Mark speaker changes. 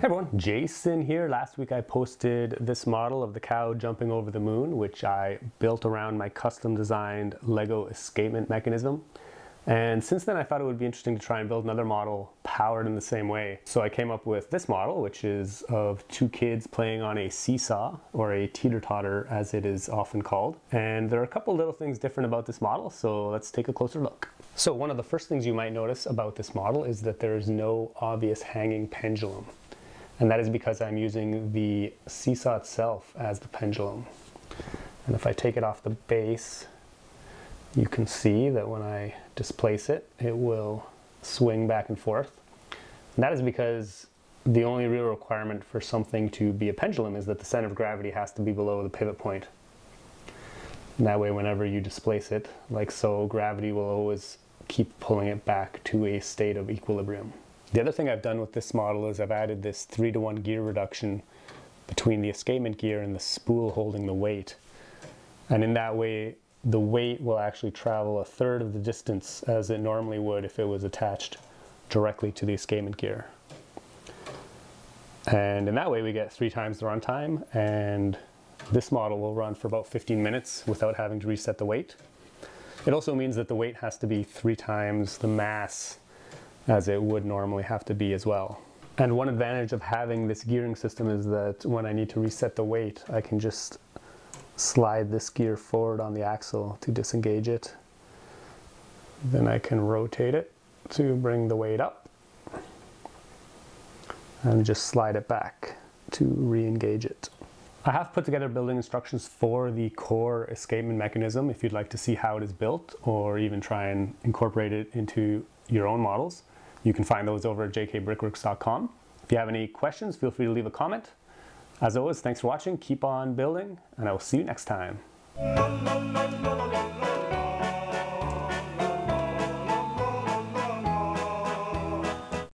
Speaker 1: Hey everyone, Jason here. Last week I posted this model of the cow jumping over the moon, which I built around my custom designed Lego escapement mechanism. And since then I thought it would be interesting to try and build another model powered in the same way. So I came up with this model, which is of two kids playing on a seesaw, or a teeter-totter as it is often called. And there are a couple little things different about this model, so let's take a closer look. So one of the first things you might notice about this model is that there is no obvious hanging pendulum. And that is because I'm using the seesaw itself as the pendulum. And if I take it off the base, you can see that when I displace it, it will swing back and forth. And that is because the only real requirement for something to be a pendulum is that the center of gravity has to be below the pivot point. And that way, whenever you displace it, like so, gravity will always keep pulling it back to a state of equilibrium. The other thing I've done with this model is I've added this 3-to-1 gear reduction between the escapement gear and the spool holding the weight. And in that way, the weight will actually travel a third of the distance as it normally would if it was attached directly to the escapement gear. And in that way we get 3 times the runtime, and this model will run for about 15 minutes without having to reset the weight. It also means that the weight has to be 3 times the mass as it would normally have to be as well. And one advantage of having this gearing system is that when I need to reset the weight, I can just slide this gear forward on the axle to disengage it. Then I can rotate it to bring the weight up and just slide it back to re-engage it. I have put together building instructions for the core escapement mechanism if you'd like to see how it is built or even try and incorporate it into your own models. You can find those over at jkbrickworks.com. If you have any questions, feel free to leave a comment. As always, thanks for watching, keep on building, and I will see you next time.